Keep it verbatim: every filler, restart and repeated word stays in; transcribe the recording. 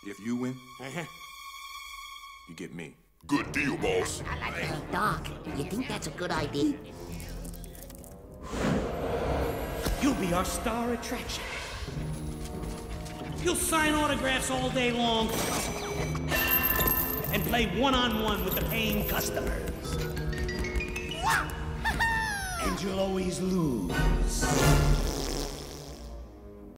If you win, Uh-huh. you get me. Good deal, boss. Hey, Doc, you think that's a good idea? You'll be our star attraction. You'll sign autographs all day long and play one-on-one with the paying customers. And you'll always lose.